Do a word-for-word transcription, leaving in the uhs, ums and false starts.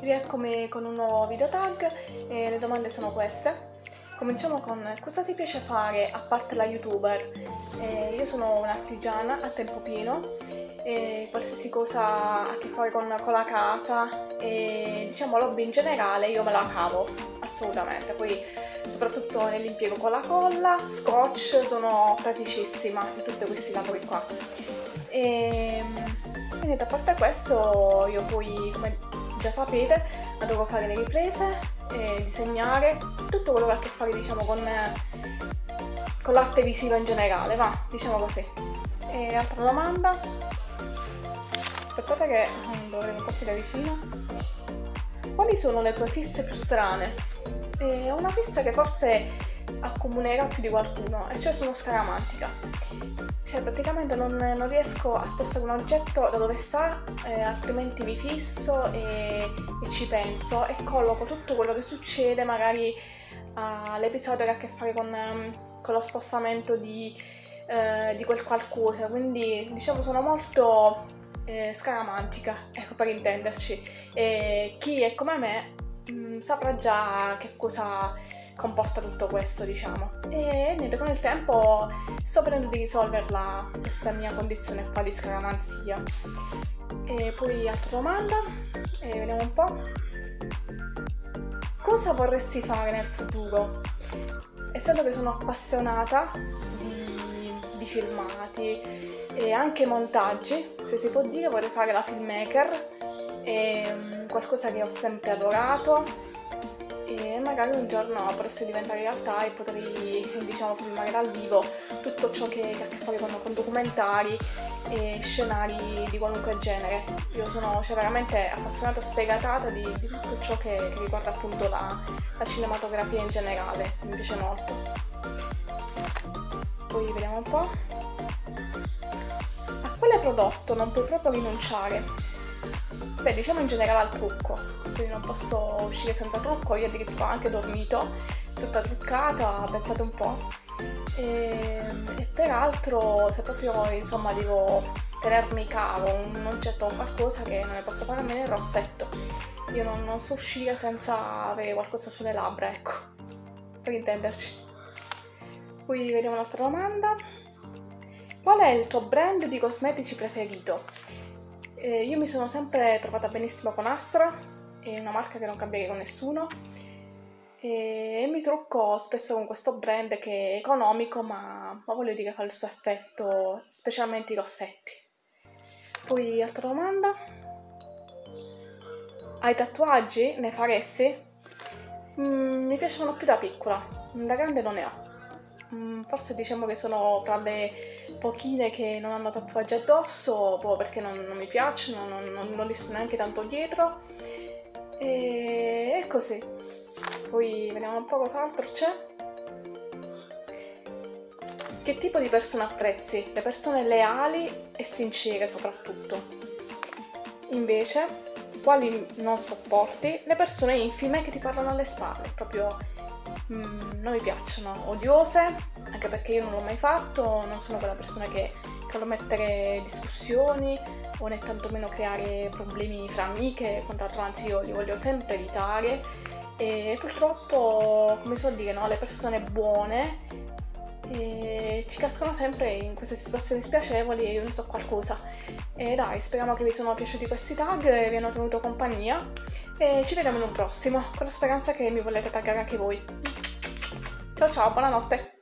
Rieccomi con un nuovo video tag e le domande sono queste. Cominciamo con: cosa ti piace fare a parte la youtuber? Eh, io sono un'artigiana a tempo pieno e qualsiasi cosa ha a che fare con, con la casa e diciamo l'hobby in generale io me la cavo assolutamente. Poi soprattutto nell'impiego con la colla, scotch, sono praticissima in tutti questi lavori qua. E quindi a parte questo io poi, come già sapete, adoro fare le riprese, e disegnare, tutto quello che ha a che fare diciamo con, con l'arte visiva in generale, va, diciamo così. E altra domanda, aspettate che dovrei un po' più da vicino. Quali sono le tue fisse più strane? E una fissa che forse accomunerà più di qualcuno, e cioè sono scaramantica. Cioè praticamente non, non riesco a spostare un oggetto da dove sta, eh, altrimenti mi fisso e, e ci penso e colloco tutto quello che succede magari all'episodio che ha a che fare con, con lo spostamento di, eh, di quel qualcosa. Quindi diciamo sono molto eh, scaramantica, ecco, per intenderci. E chi è come me mh, saprà già che cosa comporta tutto questo, diciamo. E niente, con il tempo sto vedendo di risolverla questa mia condizione qua di scaramanzia. E poi altra domanda, e vediamo un po'. Cosa vorresti fare nel futuro? Essendo che sono appassionata di, di filmati e anche montaggi, se si può dire, vorrei fare la filmmaker, è qualcosa che ho sempre adorato e magari un giorno potesse diventare realtà e potrei, diciamo, filmare dal vivo tutto ciò che, che ha a che fare con, con documentari e scenari di qualunque genere. Io sono cioè, veramente appassionata e sfegatata di, di tutto ciò che, che riguarda appunto la, la cinematografia in generale, mi piace molto. Poi vediamo un po'. A quale prodotto non puoi proprio rinunciare? Beh, diciamo in generale al trucco, quindi non posso uscire senza trucco. Io addirittura ho anche dormito, tutta truccata, pensate un po'. E, e peraltro, se proprio insomma devo tenermi caro un oggetto o qualcosa che non ne posso fare a meno, il rossetto. Io non, non so uscire senza avere qualcosa sulle labbra, ecco, per intenderci. Poi vediamo un'altra domanda. Qual è il tuo brand di cosmetici preferito? Eh, io mi sono sempre trovata benissimo con Astra, è una marca che non cambierei con nessuno, e mi trucco spesso con questo brand che è economico ma, ma voglio dire fa il suo effetto, specialmente i rossetti. Poi altra domanda. Hai tatuaggi? Ne faresti? Mm, mi piacciono più da piccola, da grande non ne ho. Mm, forse diciamo che sono tra le pochine che non hanno tatuaggi addosso, proprio perché non, non mi piacciono, non, non, non li sto neanche tanto dietro, e, e così. Poi vediamo un po' cos'altro c'è. Che tipo di persone apprezzi? Le persone leali e sincere soprattutto. Invece, quali non sopporti? Le persone infime che ti parlano alle spalle, proprio mm, non mi piacciono, odiose, anche perché io non l'ho mai fatto, non sono quella persona che, che vuole mettere discussioni o né tantomeno creare problemi fra amiche, quant'altro, anzi io li voglio sempre evitare. E purtroppo, come si può dire, no? Le persone buone e ci cascano sempre in queste situazioni spiacevoli e io ne so qualcosa. E dai, speriamo che vi siano piaciuti questi tag e vi hanno tenuto compagnia e ci vediamo in un prossimo, con la speranza che mi volete taggare anche voi. Ciao ciao, buonanotte!